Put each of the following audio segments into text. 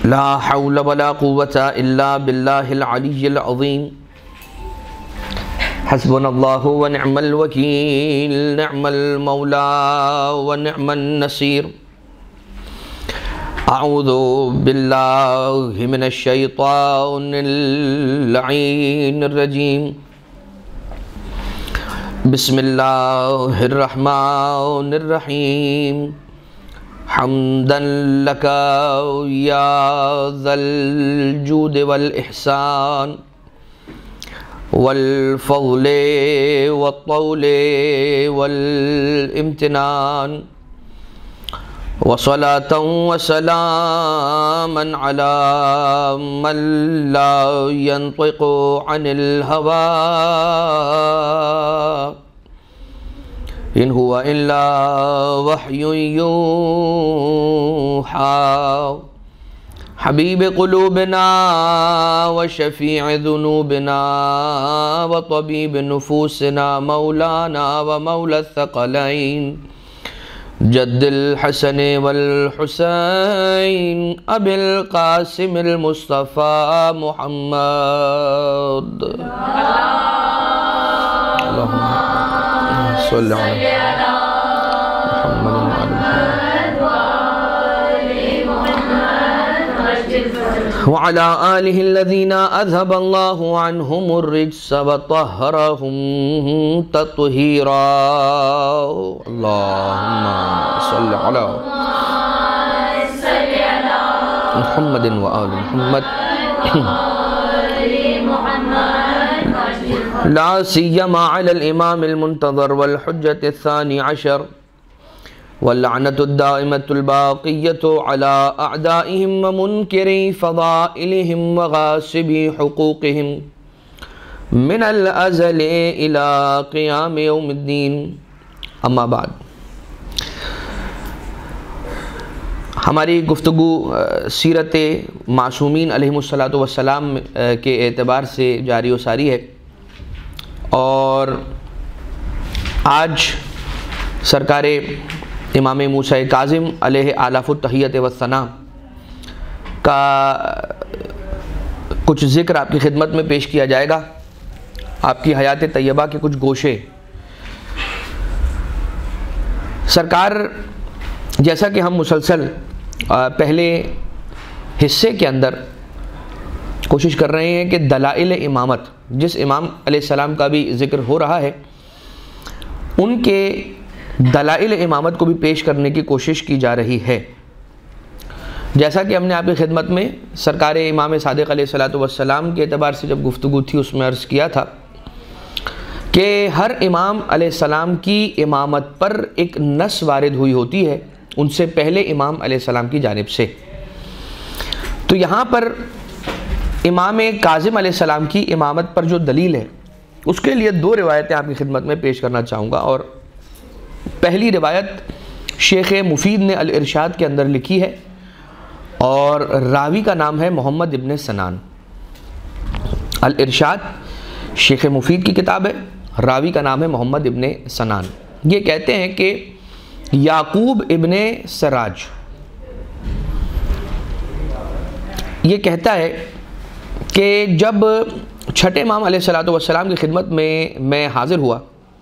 لا حول ولا قوة إلا بالله العلي العظيم حسبنا الله ونعم الوكيل نعم المولى ونعم النصير أعوذ بالله من الشيطان اللعين الرجيم بسم الله الرحمن الرحيم حمدا لك يا ذا الجود والإحسان والفضل والطول والامتنان وصلاة وسلاما على من لا ينطق عن الهوى إن هو إلا وحي يوحى حبيب قلوبنا وشفيع ذنوبنا وطبيب نفوسنا مولانا ومولى الثقلين جد الحسن والحسين أبي القاسم المصطفى محمد اللهم صل على محمد وعلى آله الذين أذهب الله عنهم الرجس وطهرهم تطهيرا اللهم صل على محمد وآل محمد لا سيما على الإمام المنتظر والحجة الثاني عشر واللعنة الدائمة الباقية على أعدائهم ومنكري فضائلهم وغاصبي حقوقهم من الأزل إلى قيام يوم الدين اما بعد. ہماری گفتگو سیرت معصومین علیہم الصلاۃ والسلام کے اعتبار سے جاری و ساری ہے، اور آج سرکار امام موسیٰ کاظم علیہ آلاف التحیت والثناء کا کچھ ذکر آپ کی خدمت میں پیش کیا جائے گا. آپ کی حیات طیبہ کے کچھ گوشے. سرکار جیسا کہ ہم مسلسل پہلے حصے کے اندر کوشش کر رہے ہیں کہ دلائل امامت، جس امام علیہ السلام کا بھی ذکر ہو رہا ہے، ان کے دلائل امامت کو بھی پیش کرنے کی کوشش کی جا رہی ہے. جیسا کہ ہم نے آپ کی خدمت میں سرکار امام صادق علیہ الصلوۃ والسلام کے اعتبار سے جب گفتگو تھی اس میں عرض کیا تھا کہ ہر امام علیہ السلام کی امامت پر ایک نص وارد ہوئی ہوتی ہے ان سے پہلے امام علیہ السلام کی جانب سے. تو یہاں پر امام کاظم علیہ السلام کی امامت پر جو دلیل ہے اس کے لیے دو روایتیں آپ کی خدمت میں پیش کرنا چاہوں گا. اور پہلی روایت شیخ مفید نے الارشاد کے اندر لکھی ہے، اور راوی کا نام ہے محمد ابن سنان. الارشاد شیخ مفید کی کتاب ہے، راوی کا نام ہے محمد ابن سنان. یہ کہتے ہیں کہ یعقوب ابن سراج یہ کہتا ہے کہ جب چھٹے امام علیہ الصلوۃ والسلام کی خدمت میں حاضر ہوا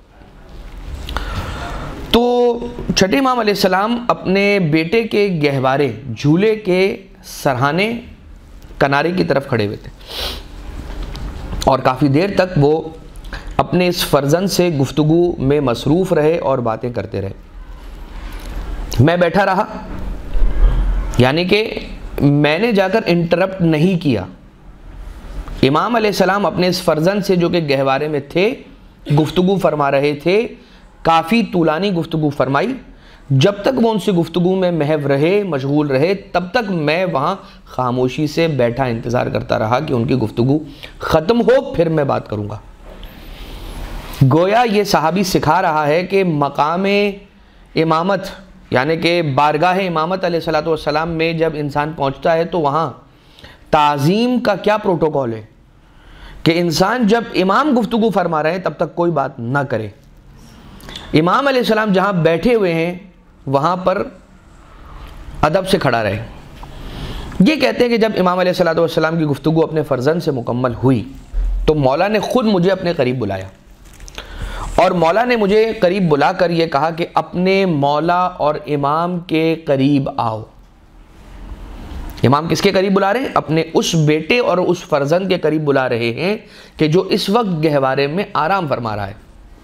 تو چھٹے امام علیہ السلام اپنے بیٹے کے گہوارے جھولے کے سرہانے کنارے کی طرف کھڑے ہوئے تھے، اور کافی دیر تک وہ اپنے اس فرزند سے گفتگو میں مصروف رہے اور باتیں کرتے رہے. میں بیٹھا رہا، یعنی کہ میں نے جا کر انٹرپٹ نہیں کیا. امام علیہ السلام اپنے اس فرزند سے جو کہ گہوارے میں تھے گفتگو فرما رہے تھے، کافی طولانی گفتگو فرمائی. جب تک وہ ان سے گفتگو میں محو رہے، مشغول رہے، تب تک میں وہاں خاموشی سے بیٹھا انتظار کرتا رہا کہ ان کی گفتگو ختم ہو پھر میں بات کروں گا. گویا یہ صحابی سکھا رہا ہے کہ مقام امامت یعنی کہ بارگاہ امامت علیہ الصلوۃ والسلام میں جب انسان پہنچتا ہے تو وہاں تعظیم کا کیا پروٹوکول ہے کہ انسان جب امام گفتگو فرما رہے ہیں تب تک کوئی بات نہ کرے. امام علیہ السلام جہاں بیٹھے ہوئے ہیں وہاں پر ادب سے کھڑا رہے. یہ کہتے ہیں کہ جب امام علیہ السلام کی گفتگو اپنے فرزند سے مکمل ہوئی تو مولا نے خود مجھے اپنے قریب بلایا، اور مولا نے مجھے قریب بلا کر یہ کہا کہ اپنے مولا اور امام کے قریب آؤ۔ امام کس کے قریب بلا رہے ہیں؟ اپنے اس بیٹے اور اس فرزند کے قریب بلا رہے ہیں کہ جو اس وقت گہوارے میں آرام فرما رہا ہے۔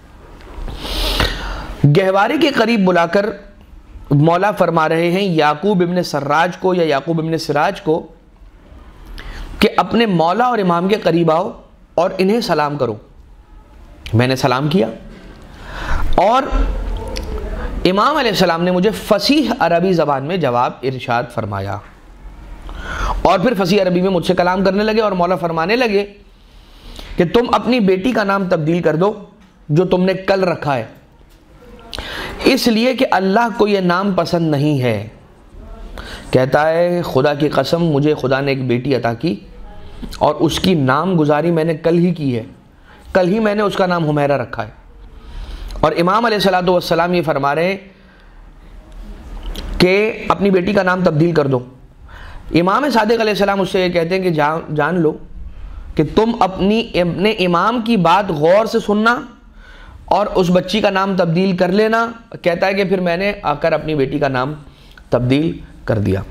گہوارے کے قریب بلا کر مولا فرما رہے ہیں یعقوب ابن سراج کو یا یعقوب ابن سراج کو کہ اپنے مولا اور امام کے قریب آؤ اور انہیں سلام کرو۔ میں نے سلام کیا اور امام علیہ السلام نے مجھے فصیح عربی زبان میں جواب ارشاد فرمایا، اور پھر فصیح عربی میں مجھ سے کلام کرنے لگے، اور مولا فرمانے لگے کہ تم اپنی بیٹی کا نام تبدیل کر دو جو تم نے کل رکھا ہے، اس لیے کہ اللہ کو یہ نام پسند نہیں ہے۔ کہتا ہے خدا کی قسم مجھے خدا نے ایک بیٹی عطا کی اور اس کی نام گزاری میں نے کل ہی کی ہے، کل ہی میں نے اس کا نام حمیرہ رکھا ہے۔ اور امام علیہ السلام یہ فرما رہے ہیں کہ اپنی بیٹی کا نام تبدیل کر دو۔ امام صادق علیہ السلام اس سے یہ کہتے ہیں کہ جان لو کہ تم اپنے امام کی بات غور سے سننا اور اس بچی کا نام تبدیل کر لینا۔ کہتا ہے کہ پھر میں نے آ کر اپنی بیٹی کا نام تبدیل کر دیا۔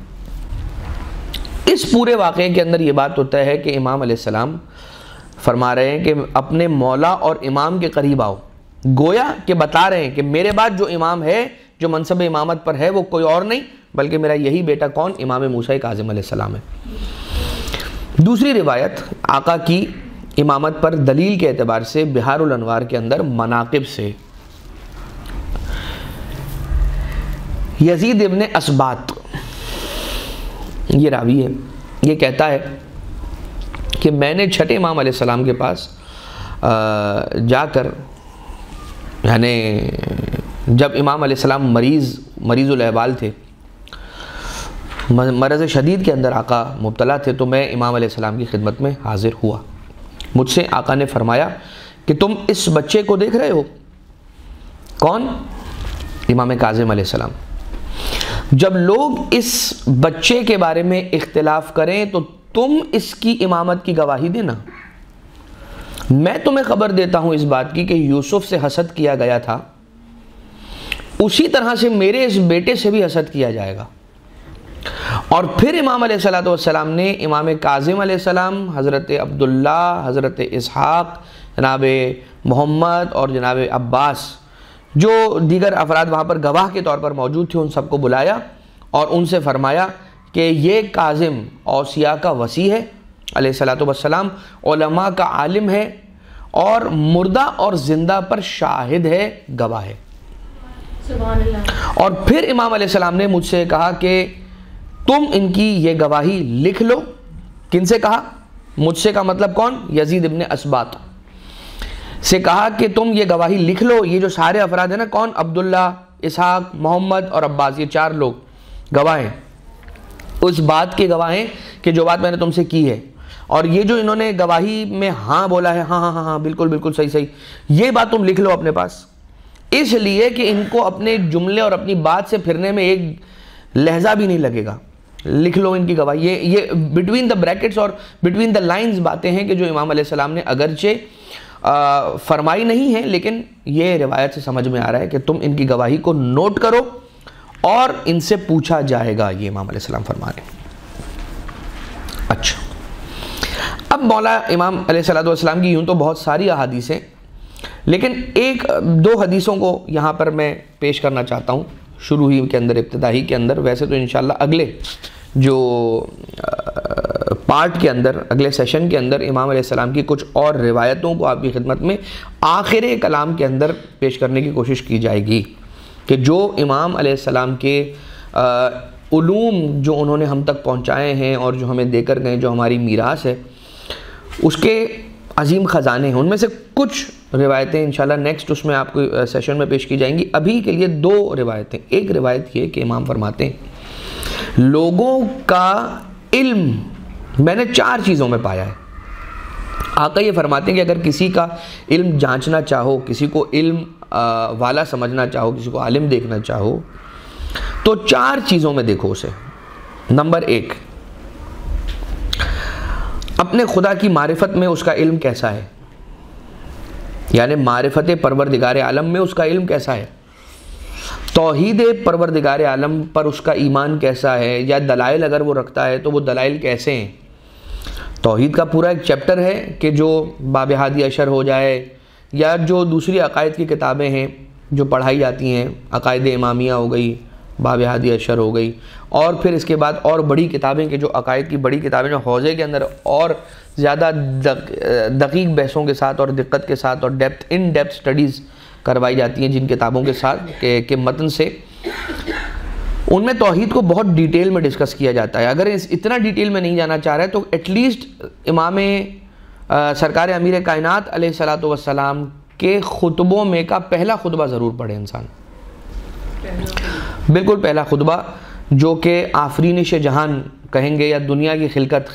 اس پورے واقعے کے اندر یہ بات ہوتا ہے کہ امام علیہ السلام فرما رہے ہیں کہ اپنے مولا اور امام کے قریب آؤ، گویا کہ بتا رہے ہیں کہ میرے بعد جو امام ہے، جو منصب امامت پر ہے، وہ کوئی اور نہیں بلکہ میرا یہی بیٹا کون؟ امام موسیٰ کاظم علیہ السلام ہے۔ دوسری روایت آقا کی امامت پر دلیل کے اعتبار سے بحار الانوار کے اندر مناقب سے، یزید ابن اسبات یہ راوی ہے، یہ کہتا ہے کہ میں نے چھٹے امام علیہ السلام کے پاس جا کر، یعنی جب امام علیہ السلام مریض الاحوال تھے، مرض شدید کے اندر آقا مبتلا تھے، تو میں امام علیہ السلام کی خدمت میں حاضر ہوا۔ مجھ سے آقا نے فرمایا کہ تم اس بچے کو دیکھ رہے ہو؟ کون؟ امام کاظم علیہ السلام۔ جب لوگ اس بچے کے بارے میں اختلاف کریں تو تم اس کی امامت کی گواہی دینا۔ میں تمہیں خبر دیتا ہوں اس بات کی کہ یوسف سے حسد کیا گیا تھا، اسی طرح سے میرے اس بیٹے سے بھی حسد کیا جائے گا۔ اور پھر امام علیہ السلام نے امام کاظم علیہ السلام، حضرت عبداللہ، حضرت اسحاق، جناب محمد اور جناب عباس، جو دیگر افراد وہاں پر گواہ کے طور پر موجود تھے، ان سب کو بلایا اور ان سے فرمایا کہ یہ کاظم اوصیاء کا وصی ہے علیہ السلام، علماء کا عالم ہے، اور مردہ اور زندہ پر شاہد ہے، گواہ ہے۔ سبحان اللہ۔ اور پھر امام علیہ السلام نے مجھ سے کہا کہ تم ان کی یہ گواہی لکھ لو۔ کن سے کہا؟ مجھ سے کا مطلب کون؟ یزید ابن اسبات سے کہا کہ تم یہ گواہی لکھ لو۔ یہ جو سارے افراد ہیں نا، کون؟ عبداللہ، اسحاق، محمد اور عباس، یہ 4 لوگ گواہ ہیں، اس بات کے گواہ ہیں کہ جو بات میں نے تم سے کی ہے۔ اور یہ جو انہوں نے گواہی میں ہاں بولا ہے، ہاں ہاں ہاں ہاں بالکل بالکل صحیح صحیح، یہ بات تم لکھ لو اپنے پاس، اس لیے کہ ان کو اپنے جملے اور اپنی بات سے پھرنے میں ایک لہجہ بھی نہیں لگے گا۔ لکھ لو ان کی گواہی۔ یہ بٹوین دا بریکٹس اور بٹوین دا لائنز باتیں ہیں کہ جو امام علیہ السلام نے اگرچہ فرمائی نہیں ہیں، لیکن یہ روایت سے سمجھ میں آ رہا ہے کہ تم ان کی گواہی کو نوٹ کرو اور ان سے پوچھا جائے گا، یہ امام علیہ السلام فرما رہے ہیں۔ اچھا، اب مولا امام علیہ السلام کی یوں تو بہت ساری احادیث ہیں، لیکن 1-2 حدیثوں کو یہاں پر میں پیش کرنا چاہتا ہوں شروع ہی کے اندر، ابتدائی کے اندر۔ ویسے تو انشاءاللہ اگلے جو پارٹ کے اندر، اگلے سیشن کے اندر امام علیہ السلام کی کچھ اور روایتوں کو آپ کی خدمت میں آخر کلام کے اندر پیش کرنے کی کوشش کی جائے گی، کہ جو امام علیہ السلام کے علوم جو انہوں نے ہم تک پہنچائے ہیں اور جو ہمیں دے کر گئے، جو ہماری میراث ہے، اس کے عظیم خزانے ہیں۔ ان میں سے کچھ روایتیں انشاءاللہ نیکسٹ اس میں آپ کو سیشن میں پیش کی جائیں گی۔ ابھی کے لیے 2 روایتیں۔ ایک روایت یہ کہ امام فرماتے ہیں لوگوں کا علم میں نے 4 چیزوں میں پایا ہے۔ آقا یہ فرماتے ہیں کہ اگر کسی کا علم جانچنا چاہو، کسی کو علم والا سمجھنا چاہو، کسی کو عالم دیکھنا چاہو، تو 4 چیزوں میں دیکھو اسے۔ نمبر 1، اپنے خدا کی معرفت میں اس کا علم کیسا ہے، یعنی معرفت پروردگار عالم میں اس کا علم کیسا ہے، توحید پروردگار عالم پر اس کا ایمان کیسا ہے، یا دلائل اگر وہ رکھتا ہے تو وہ دلائل کیسے ہیں۔ توحید کا پورا ایک چیپٹر ہے کہ جو باب ہادی عشر ہو جائے یا جو دوسری عقائد کی کتابیں ہیں جو پڑھائی جاتی ہیں، عقائد امامیہ ہو گئی، باب ہادی عشر ہو گئی، اور پھر اس کے بعد اور بڑی کتابیں کہ جو عقائد کی بڑی کتابیں جو حوزے کے اندر اور زیادہ دقیق بحثوں کے ساتھ اور دقت کے ساتھ اور ان ڈیپتھ سٹڈیز کروائی جاتی ہیں جن کتابوں کے ساتھ کہ متن سے، ان میں توحید کو بہت ڈیٹیل میں ڈسکس کیا جاتا ہے۔ اگر اتنا ڈیٹیل میں نہیں جانا چاہ رہا ہے تو ایٹ لیسٹ امام سرکار امیر کائنات علیہ الصلوۃ والسلام کے خطبوں میں کا پہلا خطبہ ضرور پڑھے انسان، بالکل پہلا خطبہ، جو کہ آفرینش جہان کہیں گے یا دنیا کی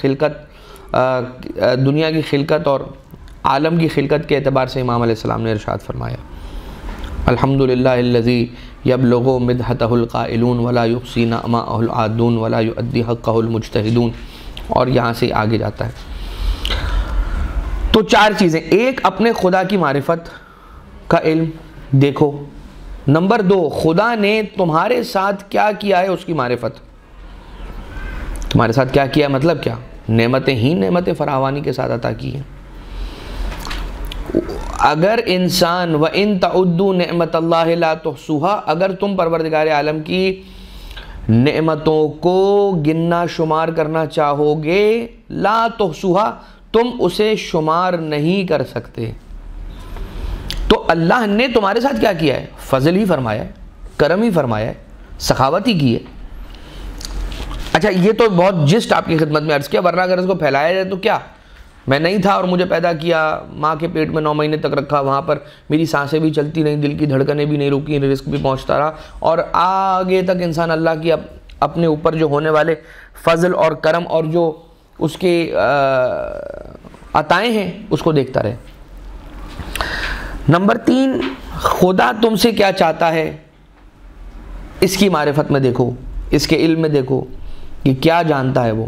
خلقت اور عالم کی خلقت کے اعتبار سے امام علیہ السلام نے ارشاد فرمایا، الحمدللہ الذی یبلغ مدحتہ القائلون ولا یحصی نعماءہ العادون ولا یؤدی حقہ المجتہدون، اور یہاں سے آگے جاتا ہے۔ تو چار چیزیں، ایک اپنے خدا کی معرفت کا علم دیکھو، نمبر دو خدا نے تمہارے ساتھ کیا کیا ہے اس کی معرفت، تمہارے ساتھ کیا کیا ہے مطلب کیا، نعمتیں ہی نعمت فراوانی کے ساتھ عطا کی ہیں۔ اگر انسان وَإِن تَعُدُّوا نِعْمَتَ اللَّهِ لَا تُحْصُوهَا، اگر تم پروردگار عالم کی نعمتوں کو گننا شمار کرنا چاہو گے، لا تحصوها، تم اسے شمار نہیں کر سکتے۔ تو اللہ نے تمہارے ساتھ کیا کیا ہے، فضل ہی فرمایا ہے، کرم ہی فرمایا ہے، سخاوت ہی کی ہے۔ اچھا یہ تو بہت جسٹ آپ کی خدمت میں عرض کیا، ورنہ اگر اس کو پھیلایا جائے تو کیا، میں نہیں تھا اور مجھے پیدا کیا، ماں کے پیٹ میں 9 مہینے تک رکھا، وہاں پر میری سانسیں بھی چلتی نہیں، دل کی دھڑکنیں بھی نہیں رکی، رزق بھی پہنچتا رہا، اور آگے تک انسان اللہ کی اپنے اوپر جو ہونے والے فضل اور کرم اور جو اس کے عطائیں ہیں اس کو دیکھتا رہے۔ نمبر 3، خدا تم سے کیا چاہتا ہے اس کی معرفت میں دیکھو، اس کے علم میں دیکھو کہ کیا جانتا ہے وہ،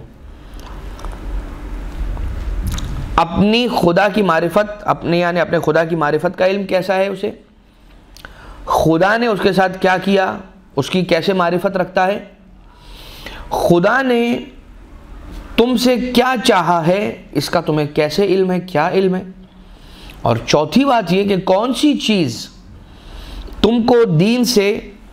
اپنی خدا کی معرفت، یعنی اپنے خدا کی معرفت کا علم کیسا ہے اسے، خدا نے اس کے ساتھ کیا کیا، اس کی کیسے معرفت رکھتا ہے، خدا نے تم سے کیا چاہا ہے اس کا تمہیں کیسے علم ہے، کیا علم ہے، اور چوتھی بات یہ کہ کون سی چیز تم کو دین سے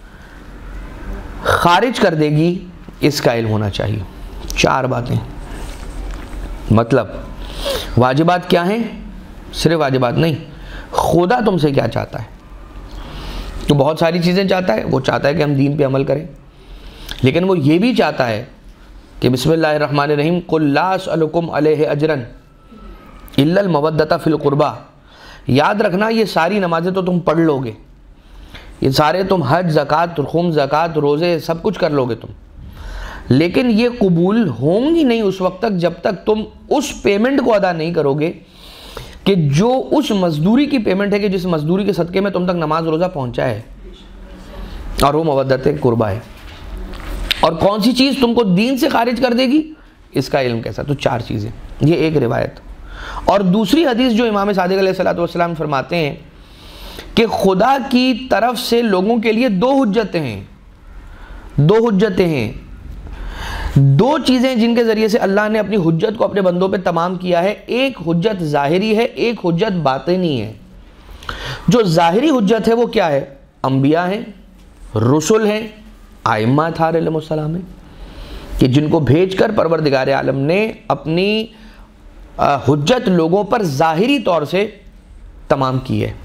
خارج کر دے گی اس کا علم ہونا چاہیے۔ 4 باتیں، مطلب واجبات کیا ہیں، صرف واجبات نہیں، خدا تم سے کیا چاہتا ہے، تو بہت ساری چیزیں چاہتا ہے، وہ چاہتا ہے کہ ہم دین پہ عمل کریں، لیکن وہ یہ بھی چاہتا ہے کہ بسم اللہ الرحمن الرحیم قل لا اسألکم علیہ اجرا الا المودۃ فی القربى، یاد رکھنا یہ ساری نمازیں تو تم پڑھ لو گے، یہ سارے تم حج، زکوٰۃ، خم، زکوٰۃ، روزے سب کچھ کر لو گے تم، لیکن یہ قبول ہوں گی نہیں اس وقت تک جب تک تم اس پیمنٹ کو ادا نہیں کرو گے کہ جو اس مزدوری کی پیمنٹ ہے کہ جس مزدوری کے صدقے میں تم تک نماز روزہ پہنچا ہے، اور وہ مودۃ قربہ ہے۔ اور کون سی چیز تم کو دین سے خارج کر دے گی اس کا علم کیسا، تو 4 چیزیں، یہ ایک روایت۔ اور دوسری حدیث جو امام صادق علیہ الصلوۃ والسلام فرماتے ہیں کہ خدا کی طرف سے لوگوں کے لیے 2 حجتیں ہیں، 2 حجتیں ہیں، 2 چیزیں جن کے ذریعے سے اللہ نے اپنی حجت کو اپنے بندوں پہ تمام کیا ہے، ایک حجت ظاہری ہے، ایک حجت باطنی ہے۔ جو ظاہری حجت ہے وہ کیا ہے، انبیاء ہیں، رسول ہیں، ائمہ اطہار علیہ السلام ہیں، کہ جن کو بھیج کر پروردگار عالم نے اپنی حجت لوگوں پر ظاہری طور سے تمام کی ہے۔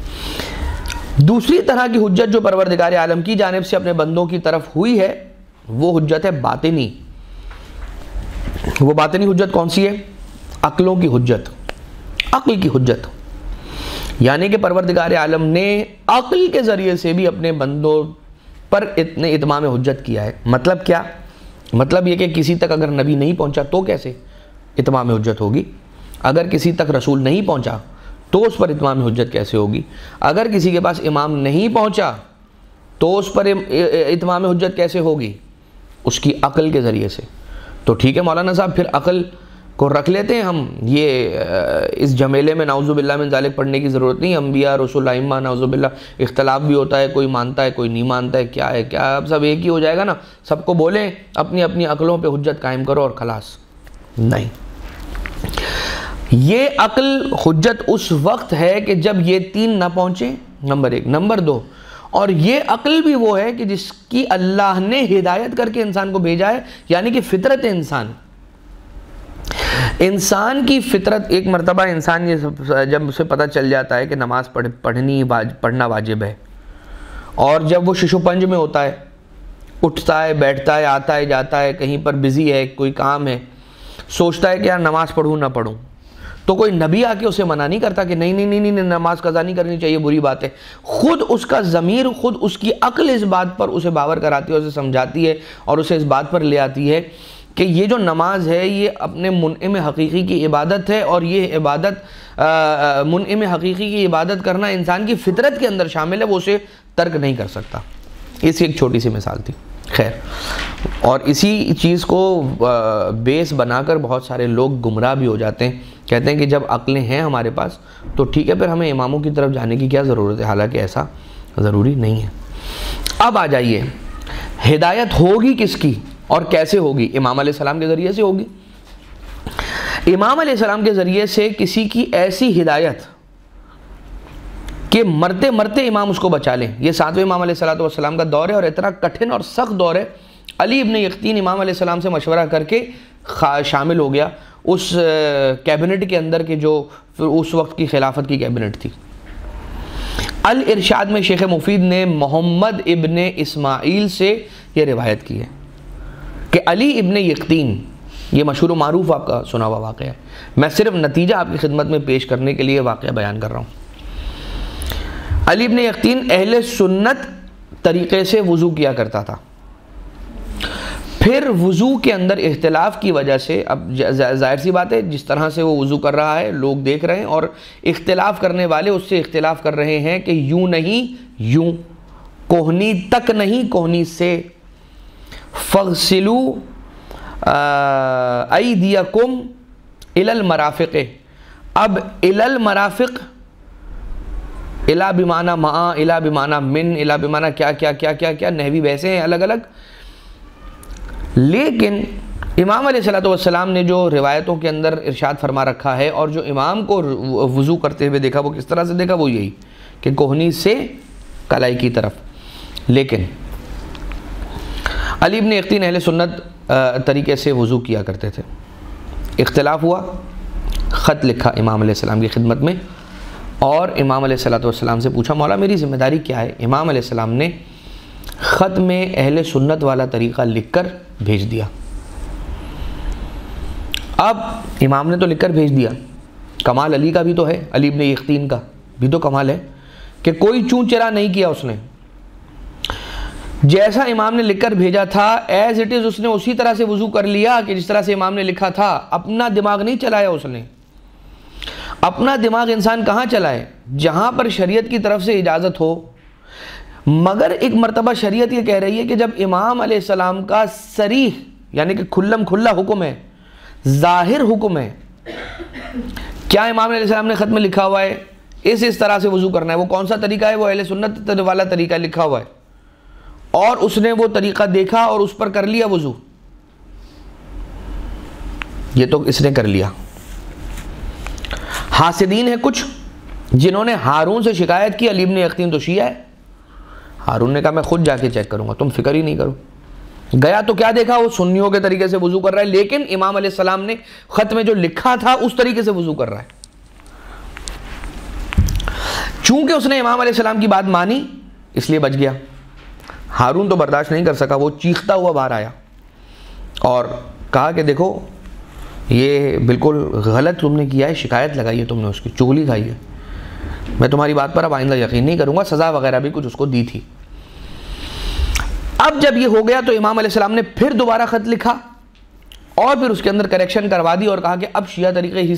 دوسری طرح کی حجت جو پروردگار عالم کی جانب سے اپنے بندوں کی طرف ہوئی ہے وہ حجت ہے باطنی۔ وہ باطنی حجت کون سی ہے، عقلوں کی حجت، عقل کی حجت، یعنی کہ پروردگار عالم نے عقل کے ذریعے سے بھی اپنے بندوں پر اتنے اتمام حجت کیا ہے۔ مطلب کیا، مطلب یہ کہ کسی تک اگر نبی نہیں پہنچا تو کیسے اتمام حجت ہوگی، اگر کسی تک رسول نہیں پہنچا تو اس پر اتمام حجت کیسے ہوگی، اگر کسی کے پاس امام نہیں پہنچا تو اس پر اتمام حجت کیسے ہوگی، اس کی عقل کے ذریعے سے۔ تو ٹھیک ہے مولانا صاحب، پھر عقل کو رکھ لیتے ہیں ہم، یہ اس جھمیلے میں نعوذ باللہ من ذالک پڑھنے کی ضرورت نہیں. انبیاء رسول ائمہ نعوذ باللہ اختلاف بھی ہوتا ہے، کوئی مانتا ہے کوئی نہیں مانتا ہے، کیا ہے کیا، اب سب ایک ہی ہو جائے گا نا، سب کو بولیں اپنی اپنی عقلوں پہ حجت قائم کرو اور خلاص. نہیں، یہ عقل حجت اس وقت ہے کہ جب یہ تین نہ پہنچے، نمبر ایک. نمبر دو، اور یہ عقل بھی وہ ہے کہ جس کی اللہ نے ہدایت کر کے انسان کو بھیجا ہے، یعنی کہ فطرت انسان کی فطرت. ایک مرتبہ انسان یہ جب اسے پتہ چل جاتا ہے کہ نماز پڑھنا واجب ہے، اور جب وہ ششو پنج میں ہوتا ہے، اٹھتا ہے بیٹھتا ہے آتا ہے جاتا ہے، کہیں پر بزی ہے کوئی کام ہے، سوچتا ہے کہ یار نماز پڑھوں نہ پڑھوں، تو کوئی نبی آ کے اسے منع نہیں کرتا کہ نہیں نہیں نہیں نہیں نماز قضا نہیں کرنی چاہیے، بری بات ہے. خود اس کا ضمیر، خود اس کی عقل اس بات پر اسے باور کراتی ہے، اسے سمجھاتی ہے اور اسے اس بات پر لے آتی ہے کہ یہ جو نماز ہے یہ اپنے منعم حقیقی کی عبادت ہے، اور یہ عبادت منعم حقیقی کی عبادت کرنا انسان کی فطرت کے اندر شامل ہے، وہ اسے ترک نہیں کر سکتا. اس ایک چھوٹی سی مثال تھی. خیر، اور اسی چیز کو بیس بنا کر بہت سارے لوگ گمراہ بھی ہو جاتے ہیں، کہتے ہیں کہ جب عقلیں ہیں ہمارے پاس تو ٹھیک ہے، پھر ہمیں اماموں کی طرف جانے کی کیا ضرورت ہے، حالانکہ ایسا ضروری نہیں ہے. اب آ جائیے، ہدایت ہوگی کس کی اور کیسے ہوگی؟ امام علیہ السلام کے ذریعے سے ہوگی. امام علیہ السلام کے ذریعے سے کسی کی ایسی ہدایت کہ مرتے مرتے امام اس کو بچا لیں. یہ 7ویں امام علیہ السلام کا دور ہے، اور اتنا کٹھن اور سخت دور ہے. علی ابن یقطین امام علیہ السلام سے مشورہ کر کے شامل ہو گیا اس کیبنٹ کے اندر کہ جو اس وقت کی خلافت کی کیبنٹ تھی. الارشاد میں شیخ مفید نے محمد ابن اسماعیل سے یہ روایت کی ہے کہ علی ابن یقطین، یہ مشہور و معروف آپ کا سنا ہوا واقعہ ہے، میں صرف نتیجہ آپ کی خدمت میں پیش کرنے کے لیے واقعہ بیان کر رہا ہوں. علی ابن یقطین اہل سنت طریقے سے وضو کیا کرتا تھا. پھر وضو کے اندر اختلاف کی وجہ سے، اب ظاہر سی بات ہے جس طرح سے وہ وضو کر رہا ہے لوگ دیکھ رہے ہیں، اور اختلاف کرنے والے اس سے اختلاف کر رہے ہیں کہ یوں نہیں یوں، کوہنی تک نہیں کوہنی سے. فَغْسِلُوا أَيْدِيَكُمْ إِلَى الْمَرَافِقِ. اب إِلَى الْمَرَافِقِ، الا بمعنی مع، الا بمعنی من، الا بمعنی کیا کیا کیا کیا کیا، نحوی ویسے ہیں الگ الگ. لیکن امام علیہ السلام نے جو روایتوں کے اندر ارشاد فرما رکھا ہے، اور جو امام کو وضو کرتے ہوئے دیکھا، وہ کس طرح سے دیکھا؟ وہ یہی کہ کوہنی سے کلائی کی طرف. لیکن علی ابن یقطین اہل سنت طریقے سے وضو کیا کرتے تھے. اختلاف ہوا، خط لکھا امام علیہ السلام کی خدمت میں، اور امام علیہ السلام سے پوچھا مولا میری ذمہ داری کیا ہے؟ امام علیہ السلام نے خط میں اہل سنت والا طریقہ لکھ کر بھیج دیا. اب امام نے تو لکھ کر بھیج دیا، کمال علی کا بھی تو ہے، علی ابن یقطین کا بھی تو کمال ہے کہ کوئی چون چرا نہیں کیا اس نے. جیسا امام نے لکھ کر بھیجا تھا ایز اٹ از اس نے اسی طرح سے وضو کر لیا کہ جس طرح سے امام نے لکھا تھا. اپنا دماغ نہیں چلایا اس نے. اپنا دماغ انسان کہاں چلائے؟ جہاں پر شریعت کی طرف سے اجازت ہو. مگر ایک مرتبہ شریعت یہ کہہ رہی ہے کہ جب امام علیہ السلام کا صریح یعنی کہ کھلم کھلا حکم ہے، ظاہر حکم ہے، کیا امام علیہ السلام نے خط میں لکھا ہوا ہے اس طرح سے وضو کرنا ہے، وہ کون سا طریقہ ہے؟ وہ اہل سنت والا طریقہ لکھا ہوا ہے، اور اس نے وہ طریقہ دیکھا اور اس پر کر لیا وضو. یہ تو اس نے کر لیا. حاسدین ہیں کچھ جنہوں نے ہارون سے شکایت کی علی ابن یقطین تو شیعہ ہے. ہارون نے کہا میں خود جا کے چیک کروں گا، تم فکر ہی نہیں کرو. گیا تو کیا دیکھا؟ وہ سنیوں کے طریقے سے وضو کر رہا ہے، لیکن امام علیہ السلام نے خط میں جو لکھا تھا اس طریقے سے وضو کر رہا ہے. چونکہ اس نے امام علیہ السلام کی بات مانی اس لیے بچ گیا. ہارون تو برداشت نہیں کر سکا، وہ چیختا ہوا باہر آیا اور کہا کہ دیکھو یہ بالکل غلط تم نے کیا ہے، شکایت لگائی ہے تم نے، اس کی چغلی کھائی ہے، میں تمہاری بات پر اب آئندہ یقین نہیں کروں گا. سزا وغیرہ بھی کچھ اس کو دی تھی. اب جب یہ ہو گیا تو امام علیہ السلام نے پھر دوبارہ خط لکھا اور پھر اس کے اندر کریکشن کروا دی اور کہا کہ اب شیعہ طریقے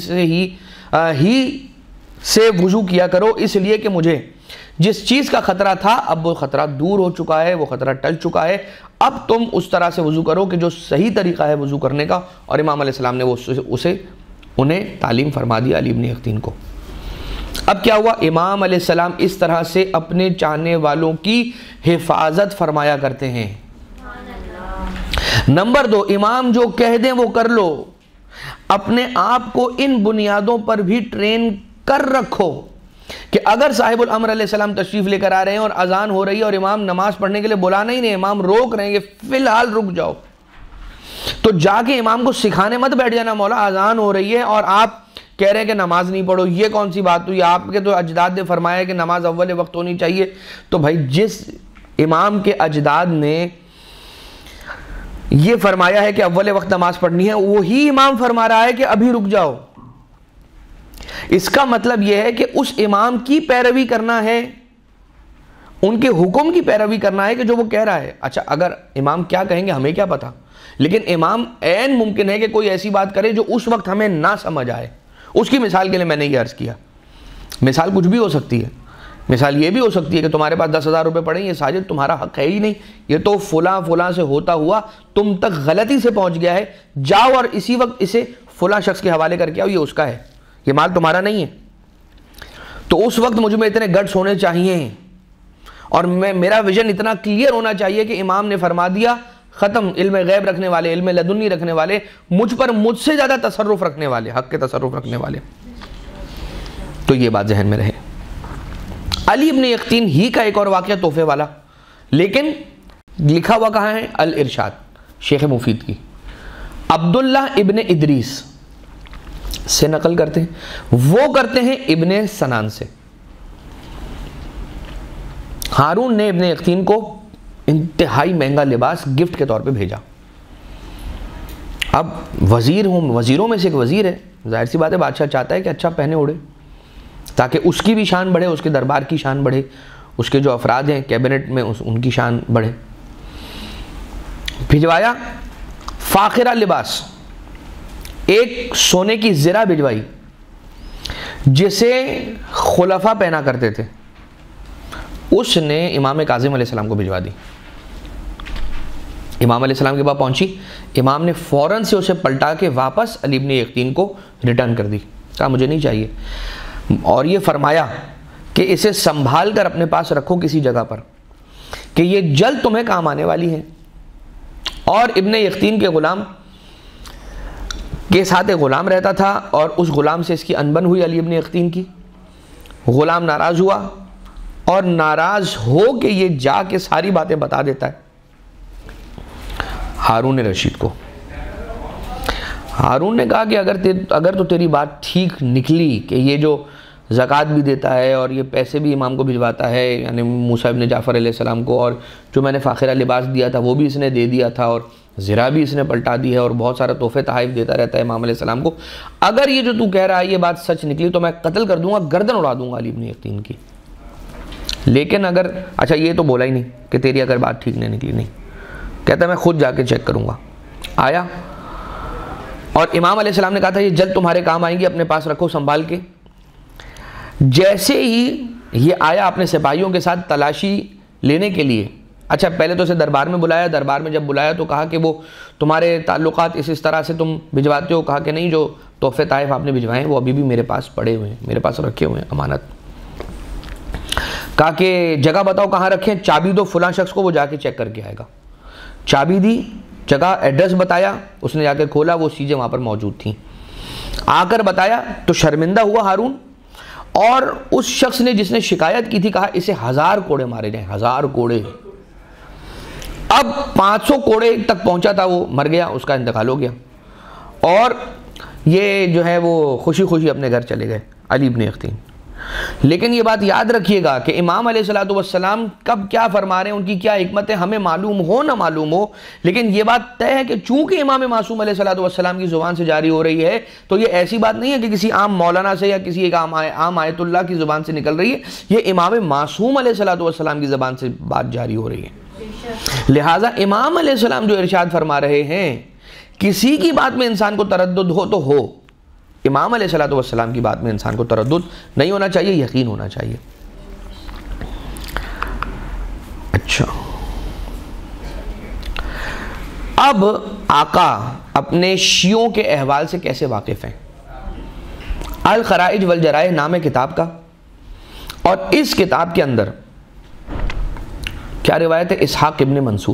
سے وضو کیا کرو، اس لیے کہ مجھے جس چیز کا خطرہ تھا اب وہ خطرہ دور ہو چکا ہے، وہ خطرہ ٹل چکا ہے. اب تم اس طرح سے وضو کرو کہ جو صحیح طریقہ ہے وضو کرنے کا، اور امام علیہ السلام نے انہیں تعلیم فرما دیا علی ابن یقطین کو۔ اب کیا ہوا؟ امام علیہ السلام اس طرح سے اپنے چاہنے والوں کی حفاظت فرمایا کرتے ہیں۔ نمبر 2، امام جو کہہ دیں وہ کر لو، اپنے آپ کو ان بنیادوں پر بھی ٹرین کر رکھو کہ اگر صاحب الامر علیہ السلام تشریف لے کر آ رہے ہیں اور اذان ہو رہی ہے اور امام نماز پڑھنے کے لیے بلانا ہی نہیں، امام روک رہے ہیں کہ فی الحال رک جاؤ، تو جا کے امام کو سکھانے مت بیٹھ جانا، مولا اذان ہو رہی ہے اور آپ کہہ رہے ہیں کہ نماز نہیں پڑھو، یہ کون سی بات ہوئی؟ آپ کے تو اجداد نے فرمایا کہ نماز اول وقت ہونی چاہیے۔ تو بھائی جس امام کے اجداد نے یہ فرمایا ہے کہ اول وقت نماز پڑھنی ہے، وہی امام فرما رہا ہے کہ ابھی رک جاؤ۔ اس کا مطلب یہ ہے کہ اس امام کی پیروی کرنا ہے، ان کے حکم کی پیروی کرنا ہے کہ جو وہ کہہ رہا ہے۔ اچھا اگر امام کیا کہیں گے ہمیں کیا پتا، لیکن امام عین ممکن ہے کہ کوئی ایسی بات کرے جو اس وقت ہمیں نہ سمجھ آئے۔ اس کی مثال کے لیے میں نے یہ عرض کیا، مثال کچھ بھی ہو سکتی ہے۔ مثال یہ بھی ہو سکتی ہے کہ تمہارے پاس 10,000 روپے پڑے، یہ ساجد تمہارا حق ہے ہی نہیں، یہ تو فلاں فلاں سے ہوتا ہوا تم تک غلطی سے پہنچ گیا ہے، جاؤ اور اسی وقت اسے فلاں شخص کے حوالے کر کے آؤ، یہ اس کا ہے، یہ مال تمہارا نہیں ہے۔ تو اس وقت مجھ میں اتنے گٹس ہونے چاہیے اور میرا ویژن اتنا کلیئر ہونا چاہیے کہ امام نے فرما دیا، ختم۔ علم غیب رکھنے والے، علم لدنی رکھنے والے، مجھ پر مجھ سے زیادہ تصرف رکھنے والے، حق کے تصرف رکھنے والے۔ تو یہ بات ذہن میں رہے۔ علی ابن یقطین ہی کا ایک اور واقعہ تحفے والا، لیکن لکھا ہوا کہاں ہے؟ الارشاد شیخ مفید کی، عبداللہ ابن ادریس سے نقل کرتے ہیں، وہ کرتے ہیں ابن سنان سے۔ ہارون نے ابن یقطین کو انتہائی مہنگا لباس گفٹ کے طور پہ بھیجا۔ اب وزیروں میں سے ایک وزیر ہے، ظاہر سی بات ہے بادشاہ چاہتا ہے کہ اچھا پہنے اڑے تاکہ اس کی بھی شان بڑھے، اس کے دربار کی شان بڑھے، اس کے جو افراد ہیں کیبنٹ میں ان کی شان بڑھے۔ بھجوایا فاخرہ لباس، ایک سونے کی زرہ بھجوائی جسے خلفاء پہنا کرتے تھے، اس نے امام کاظم علیہ السلام کو بھجوا دی۔ امام علیہ السلام کے پاس پہنچی، امام نے فوراً سے اسے پلٹا کے واپس علی ابن یقطین کو ریٹرن کر دی، کہا مجھے نہیں چاہیے، اور یہ فرمایا کہ اسے سنبھال کر اپنے پاس رکھو کسی جگہ پر کہ یہ جلد تمہیں کام آنے والی ہے۔ اور ابن یقطین کے غلام کے ساتھ ایک غلام رہتا تھا اور اس غلام سے اس کی انبن ہوئی علی ابن یقطین کی۔ غلام ناراض ہوا اور ناراض ہو کہ یہ جا کے ساری باتیں بتا دیتا ہے ہارون رشید کو۔ ہارون نے کہا کہ اگر تو تیری بات ٹھیک نکلی کہ یہ جو زکوٰۃ بھی دیتا ہے اور یہ پیسے بھی امام کو بھجواتا ہے، یعنی موسیٰ ابن جعفر علیہ السلام کو، اور جو میں نے فاخرہ لباس دیا تھا وہ بھی اس نے دے دیا تھا، اور زرہ بھی اس نے پلٹا دی ہے، اور بہت سارا تحفے تحائف دیتا رہتا ہے امام علیہ السلام کو، اگر یہ جو تو کہہ رہا ہے یہ بات سچ نکلی تو میں قتل کر دوں گا، گردن اڑا دوں گا علی ابن یقطین کی۔ لیکن اچھا یہ تو بولا ہی نہیں کہ تیری اگر بات ٹھیک نہیں نکلی، نہیں، کہتا میں خود جا کے چیک کروں گا۔ آیا اور امام علیہ السلام نے کہا تھا یہ جلد تمہارے کام آئیں گی، اپنے پاس رکھو سنبھال کے۔ جیسے ہی یہ آیا اپنے سپاہیوں کے ساتھ تلاشی لینے کے لیے، اچھا پہلے تو اسے دربار میں بلایا، دربار میں جب بلایا تو کہا کہ وہ تمہارے تعلقات اس طرح سے تم بھجواتے ہو، کہا کہ نہیں، جو تحفے طائف آپ نے بھجوائے ہیں وہ ابھی بھی میرے پاس پڑے ہوئے ہیں، میرے پاس رکھے ہوئے ہیں امانت۔ کہا کہ جگہ بتاؤ کہاں رکھیں، چابی دو فلاں شخص کو، وہ جا کے چیک کر کے آئے گا۔ چابی دی، جگہ ایڈریس بتایا، اس نے جا کے کھولا، وہ چیزیں وہاں پر موجود تھیں۔ آ کر بتایا تو شرمندہ ہوا ہارون، اور اس شخص نے جس نے شکایت کی تھی کہا اسے 1000 کوڑے مارے جائیں، 1000 کوڑے۔ اب 500 کوڑے تک پہنچا تھا، وہ مر گیا، اس کا انتقال ہو گیا، اور یہ جو ہے وہ خوشی خوشی اپنے گھر چلے گئے علی ابن یقطین۔ لیکن یہ بات یاد رکھیے گا کہ امام علیہ السلام کب کیا فرما رہے ہیں، ان کی کیا حکمت ہے، ہمیں معلوم ہو نہ معلوم ہو، لیکن یہ بات طے ہے کہ چونکہ امام معصوم علیہ السلام کی زبان سے جاری ہو رہی ہے تو یہ ایسی بات نہیں ہے کہ کسی عام مولانا سے یا کسی ایک عام آیت اللہ کی زبان سے نکل رہی ہے، یہ امام معصوم علیہ السلام کی زبان سے بات جاری ہو رہی ہے۔ لہٰذا امام علیہ السلام جو ارشاد فرما رہے ہیں، کسی کی بات میں انسان کو تردد ہو تو ہو، امام علیہ السلام کی بات میں انسان کو تردد نہیں ہونا چاہیے، یقین ہونا چاہیے۔ اچھا اب آقا اپنے شیعوں کے احوال سے کیسے واقف ہیں؟ الخرائج والجرائح نام ہے کتاب کا، اور اس کتاب کے اندر کیا روایت ہے؟ اسحاق ابن منصور،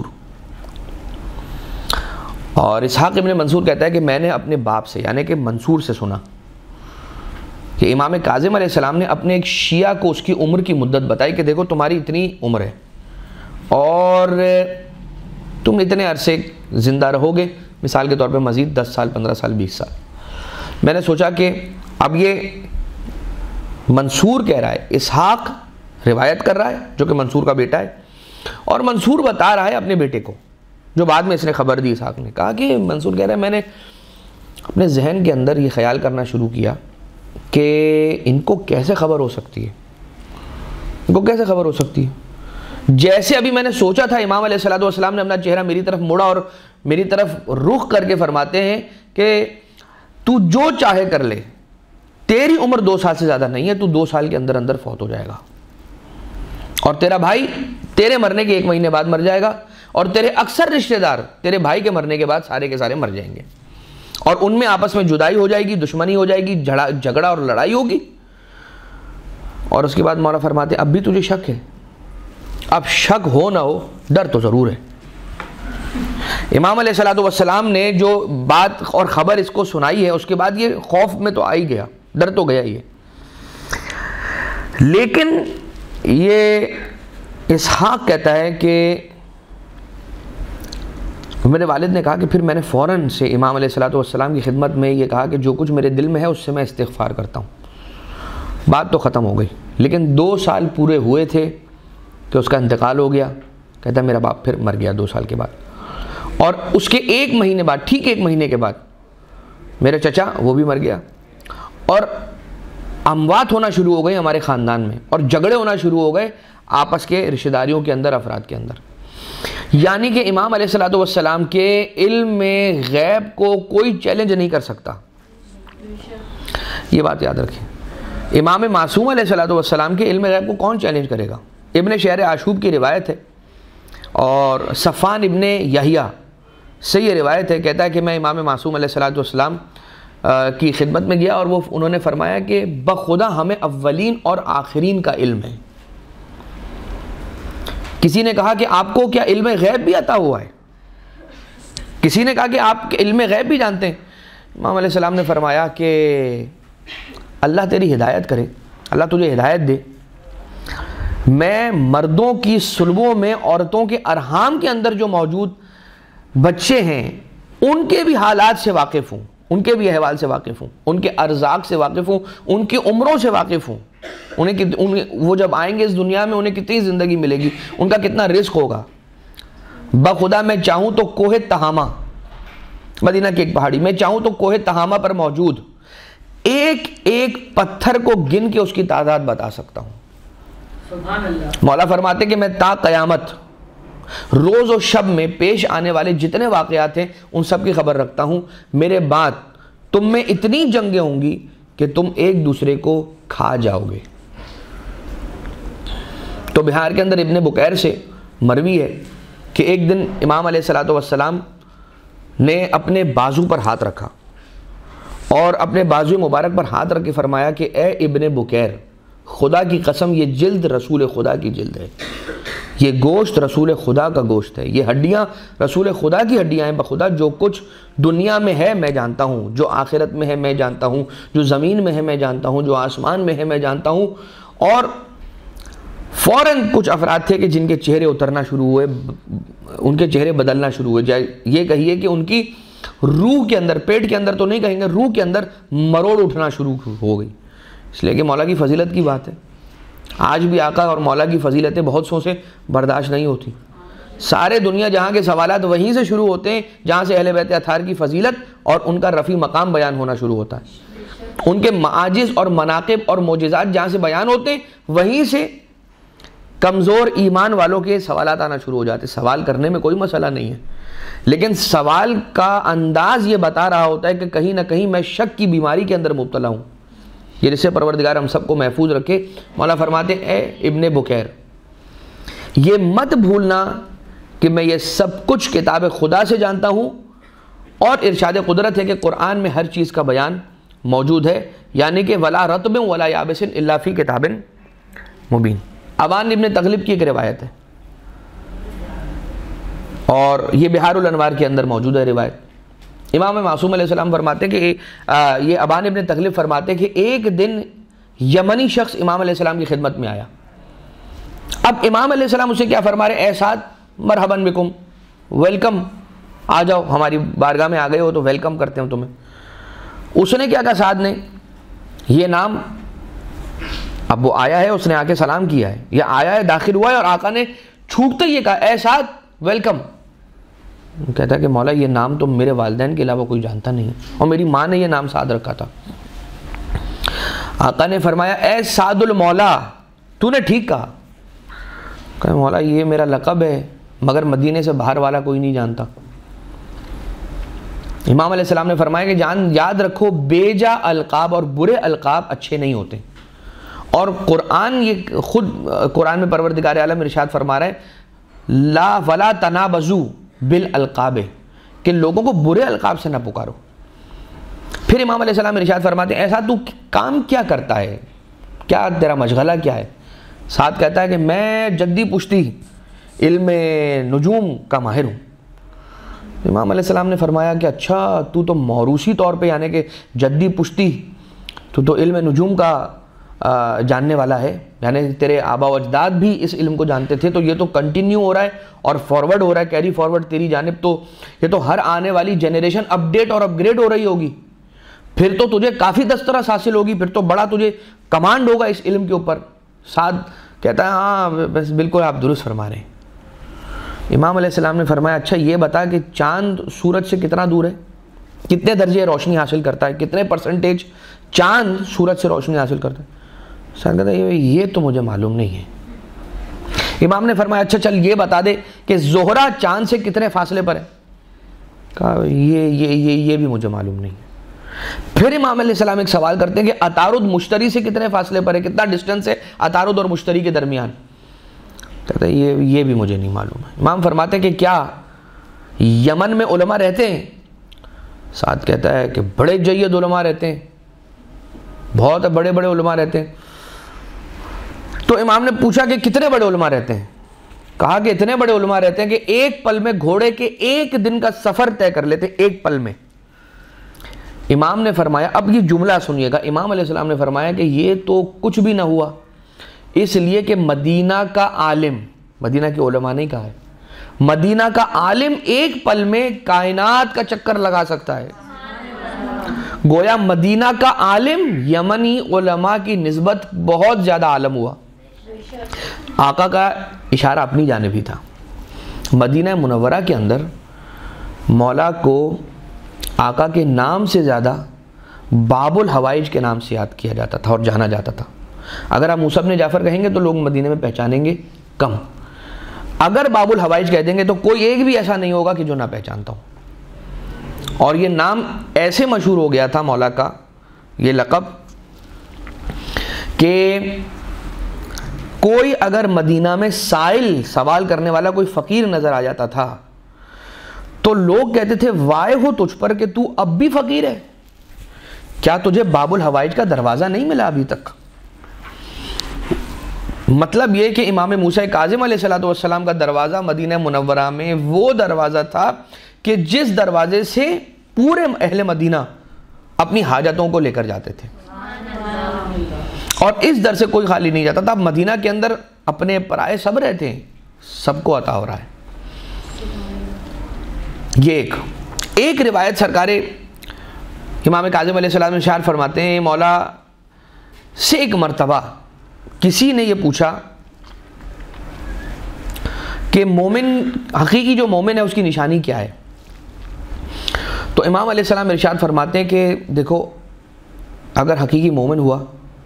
اور اسحاق ابن منصور کہتا ہے کہ میں نے اپنے باپ سے یعنی کہ منصور سے سنا کہ امام کاظم علیہ السلام نے اپنے ایک شیعہ کو اس کی عمر کی مدت بتائی کہ دیکھو تمہاری اتنی عمر ہے اور تم اتنے عرصے زندہ رہو گے، مثال کے طور پہ مزید 10 سال 15 سال 20 سال۔ میں نے سوچا کہ اب یہ منصور کہہ رہا ہے، اسحاق روایت کر رہا ہے جو کہ منصور کا بیٹا ہے، اور منصور بتا رہا ہے اپنے بیٹے کو، جو بعد میں اس نے خبر دی۔ اسحاق نے کہا کہ منصور کہہ رہا ہے میں نے اپنے ذہن کے اندر یہ خیال کرنا شروع کیا کہ ان کو کیسے خبر ہو سکتی ہے، ان کو کیسے خبر ہو سکتی ہے؟ جیسے ابھی میں نے سوچا تھا، امام علیہ السلام نے اپنا چہرہ میری طرف موڑا اور میری طرف رخ کر کے فرماتے ہیں کہ تو جو چاہے کر لے، تیری عمر 2 سال سے زیادہ نہیں ہے، تو 2 سال کے اندر اندر فوت ہو جائے گا، اور تیرا بھائی تیرے مرنے کے 1 مہینے بعد مر جائے گا، اور تیرے اکثر رشتہ دار تیرے بھائی کے مرنے کے بعد سارے کے سارے مر جائیں گے، اور ان میں آپس میں جدائی ہو جائے گی، دشمنی ہو جائے گی، جھگڑا اور لڑائی ہوگی۔ اور اس کے بعد مولا فرماتے اب بھی تجھے شک ہے؟ اب شک ہو نہ ہو، ڈر تو ضرور ہے۔ امام علیہ السلام نے جو بات اور خبر اس کو سنائی ہے، اس کے بعد یہ خوف میں تو آ ہی گیا، ڈر تو گیا ہی ہے۔ لیکن یہ اسحاق کہتا ہے کہ میرے والد نے کہا کہ پھر میں نے فوراً سے امام علیہ السلام کی خدمت میں یہ کہا کہ جو کچھ میرے دل میں ہے اس سے میں استغفار کرتا ہوں۔ بات تو ختم ہو گئی، لیکن 2 سال پورے ہوئے تھے کہ اس کا انتقال ہو گیا۔ کہتا ہے میرا باپ پھر مر گیا 2 سال کے بعد، اور اس کے 1 مہینے بعد، ٹھیک 1 مہینے کے بعد میرا چچا وہ بھی مر گیا، اور اموات ہونا شروع ہو گئی ہمارے خاندان میں، اور جھگڑے ہونا شروع ہو گئے آپس کے رشتہ داریوں کے اندر، افراد کے اندر۔ یعنی کہ امام علیہ السلام کے علم میں غیب کو کوئی چیلنج نہیں کر سکتا، یہ بات یاد رکھیں۔ امام معصوم علیہ السلام کے علم غیب کو کون چیلنج کرے گا؟ ابن شہر عاشوب کی روایت ہے، اور صفان ابن یحییٰ سے یہ روایت ہے، کہتا ہے کہ میں امام معصوم علیہ السلام کی خدمت میں گیا، اور انہوں نے فرمایا کہ بخدا ہمیں اولین اور آخرین کا علم ہے۔ کسی نے کہا کہ آپ کو کیا علم غیب بھی عطا ہوا ہے؟ کسی نے کہا کہ آپ علم غیب بھی جانتے ہیں؟ امام علیہ السلام نے فرمایا کہ اللہ تیری ہدایت کرے، اللہ تجھے ہدایت دے، میں مردوں کی صلبوں میں عورتوں کے ارحام کے اندر جو موجود بچے ہیں ان کے بھی حالات سے واقف ہوں، ان کے بھی احوال سے واقف ہوں، ان کے ارزاق سے واقف ہوں، ان کی عمروں سے واقف ہوں، وہ جب آئیں گے اس دنیا میں انہیں کتنی زندگی ملے گی، ان کا کتنا رزق ہوگا۔ بخدا میں چاہوں تو کوہ تہامہ، مدینہ کی ایک پہاڑی، میں چاہوں تو کوہ تہامہ پر موجود ایک ایک پتھر کو گن کے اس کی تعداد بتا سکتا ہوں۔ سبحان اللہ۔ مولا فرماتے کہ میں تا قیامت روز و شب میں پیش آنے والے جتنے واقعات ہیں ان سب کی خبر رکھتا ہوں۔ میرے بعد تم میں اتنی جنگیں ہوں گی کہ تم ایک دوسرے کو کھا جاؤ گے۔ تو بہار کے اندر ابن بکیر سے مروی ہے کہ ایک دن امام علیہ السلام نے اپنے بازو پر ہاتھ رکھا اور اپنے بازو مبارک پر ہاتھ رکھ کے فرمایا کہ اے ابن بکیر، خدا کی قسم یہ جلد رسول خدا کی جلد ہے، یہ گوشت رسول خدا کا گوشت ہے، یہ ہڈیاں رسول خدا کی ہڈیاں ہیں۔ بخدا جو کچھ دنیا میں ہے میں جانتا ہوں، جو آخرت میں ہے میں جانتا ہوں، جو زمین میں ہے میں جانتا ہوں، جو آسمان میں ہے میں جانتا ہوں۔ اور فوراً کچھ افراد تھے کہ جن کے چہرے اترنا شروع ہوئے، ان کے چہرے بدلنا شروع ہوئے، یہ کہیے کہ ان کی روح کے اندر، پیٹ کے اندر تو نہیں کہیں گے، روح کے اندر مروڑ اٹھنا شروع ہو گئی، اس لیے کہ مولا کی فضیلت کی بات ہے۔ آج بھی آقا اور مولا کی فضیلتیں بہت سو سے برداشت نہیں ہوتی۔ سارے دنیا جہاں کے سوالات وہیں سے شروع ہوتے ہیں جہاں سے اہل بیت اطہار کی فضیلت اور ان کا رفیع مقام بیان ہونا شروع ہوتا ہے۔ ان کے معاجز اور مناقب اور معجزات جہاں سے بیان ہوتے ہیں وہیں سے کمزور ایمان والوں کے سوالات آنا شروع ہو جاتے ہیں۔ سوال کرنے میں کوئی مسئلہ نہیں ہے، لیکن سوال کا انداز یہ بتا رہا ہوتا ہے کہ کہیں نہ کہیں میں شک کی بیماری کے اندر مبتلا ہوں۔ یہ جس سے پروردگار ہم سب کو محفوظ رکھے۔ مولا فرماتے اے ابن بکیر، یہ مت بھولنا کہ میں یہ سب کچھ کتاب خدا سے جانتا ہوں، اور ارشاد قدرت ہے کہ قرآن میں ہر چیز کا بیان موجود ہے، یعنی کہ ولا رطب ولا یابس الا فی کتاب مبین۔ ابان ابن تغلب کی ایک روایت ہے، اور یہ بحار الانوار کے اندر موجود ہے روایت۔ امام معصوم علیہ السلام فرماتے ہیں کہ یہ ابان ابن تغلب فرماتے ہیں کہ ایک دن یمنی شخص امام علیہ السلام کی خدمت میں آیا۔ اب امام علیہ السلام اسے کیا فرما رہے؟ اے سعد مرحباً بکم، ویلکم، آ جاؤ، ہماری بارگاہ میں آ گئے ہو تو ویلکم کرتے ہیں تمہیں۔ اس نے کیا کہا سعد نے؟ یہ نام، اب وہ آیا ہے، اس نے آ کے سلام کیا ہے، یہ آیا ہے، داخل ہوا ہے، اور آقا نے چھوٹتے یہ کہا اے سعد ویلکم۔ کہتا ہے کہ مولا یہ نام تو میرے والدین کے علاوہ کوئی جانتا نہیں، اور میری ماں نے یہ نام سعد رکھا تھا۔ آقا نے فرمایا اے سعد المولا، تو نے ٹھیک کہا۔ کہ مولا یہ میرا لقب ہے، مگر مدینے سے باہر والا کوئی نہیں جانتا۔ امام علیہ السلام نے فرمایا کہ یاد رکھو بے جا القاب اور برے القاب اچھے نہیں ہوتے، اور قرآن یہ خود قرآن میں پروردگار عالم ارشاد فرما رہا ہے لا ولا تنابزوا بالالقاب، کہ لوگوں کو برے القاب سے نہ پکارو۔ پھر امام علیہ السلام ارشاد فرماتے ہیں ایسا تو کام کیا کرتا ہے، کیا تیرا مشغلہ کیا ہے؟ سعد کہتا ہے کہ میں جدی پشتی علم نجوم کا ماہر ہوں۔ امام علیہ السلام نے فرمایا کہ اچھا تو موروثی طور پہ، یعنی کہ جدی پشتی، تو علم نجوم کا جاننے والا ہے، یعنی تیرے آبا و اجداد بھی اس علم کو جانتے تھے، تو یہ تو کنٹینیو ہو رہا ہے اور فارورڈ ہو رہا ہے، کیری فارورڈ تیری جانب، تو یہ تو ہر آنے والی جنریشن اپ ڈیٹ اور اپ گریڈ ہو رہی ہوگی، پھر تو تجھے کافی دسترس حاصل ہوگی، پھر تو بڑا تجھے کمانڈ ہوگا اس علم کے اوپر۔ سعد کہتا ہے ہاں بس بالکل آپ درست فرما رہے ہیں۔ امام علیہ السلام نے فرمایا اچھا یہ بتا کہ چاند سورج سے کتنا دور ہے، کتنے درجے روشنی حاصل کرتا ہے، کتنے پرسنٹیج چاند سورج سے روشنی حاصل کرتا ہے؟ سعد کہتا ہے یہ تو مجھے معلوم نہیں ہے۔ امام نے فرمایا اچھا چل یہ بتا دے کہ زہرہ چاند سے کتنے فاصلے پر ہے؟ کہا یہ بھی مجھے معلوم نہیں ہے۔ پھر امام علیہ السلام ایک سوال کرتے ہیں کہ عطارد مشتری سے کتنے فاصلے پر ہے، کتنا ڈسٹنس ہے عطارد اور مشتری کے درمیان؟ کہتا ہے یہ بھی مجھے نہیں معلوم ہے۔ امام فرماتے ہیں کہ کیا یمن میں علماء رہتے ہیں؟ سعد کہتا ہے کہ بڑے جید علماء رہتے ہیں، بہت بڑے بڑے علماء رہتے ہیں۔ تو امام نے پوچھا کہ کتنے بڑے علماء رہتے ہیں؟ کہا کہ اتنے بڑے علماء رہتے ہیں کہ ایک پل میں گھوڑے کے ایک دن کا سفر طے کر لیتے، ایک پل میں۔ امام نے فرمایا، اب یہ جملہ سنیے گا، امام علیہ السلام نے فرمایا کہ یہ تو کچھ بھی نہ ہوا، اس لیے کہ مدینہ کا عالم، مدینہ کے علماء نہیں کہا ہے، مدینہ کا عالم ایک پل میں کائنات کا چکر لگا سکتا ہے۔ گویا مدینہ کا عالم یمنی علماء کی نسبت بہت زیادہ عالم ہوا۔ آقا کا اشارہ اپنی جانب ہی تھا۔ مدینہ منورہ کے اندر مولا کو آقا کے نام سے زیادہ باب الحوائج کے نام سے یاد کیا جاتا تھا اور جانا جاتا تھا۔ اگر آپ موسیٰ بن جعفر کہیں گے تو لوگ مدینے میں پہچانیں گے کم، اگر باب الحوائج کہہ دیں گے تو کوئی ایک بھی ایسا نہیں ہوگا کہ جو نہ پہچانتا ہو۔ اور یہ نام ایسے مشہور ہو گیا تھا مولا کا، یہ لقب، کہ کوئی اگر مدینہ میں سائل سوال کرنے والا کوئی فقیر نظر آ جاتا تھا تو لوگ کہتے تھے وائے ہو تجھ پر کہ تو اب بھی فقیر ہے، کیا تجھے باب الحوائج کا دروازہ نہیں ملا ابھی تک؟ مطلب یہ کہ امام موسیٰ کاظم علیہ السلام کا دروازہ مدینہ منورہ میں وہ دروازہ تھا کہ جس دروازے سے پورے اہل مدینہ اپنی حاجتوں کو لے کر جاتے تھے، اور اس در سے کوئی خالی نہیں جاتا تھا۔ مدینہ کے اندر اپنے پرائے سب رہتے ہیں، سب کو عطا ہو رہا ہے۔ یہ ایک روایت سرکار امام کاظم علیہ السلام ارشاد فرماتے ہیں، مولا سے ایک مرتبہ کسی نے یہ پوچھا کہ مومن، حقیقی جو مومن ہے اس کی نشانی کیا ہے؟ تو امام علیہ السلام ارشاد فرماتے ہیں کہ دیکھو اگر حقیقی مومن ہوا،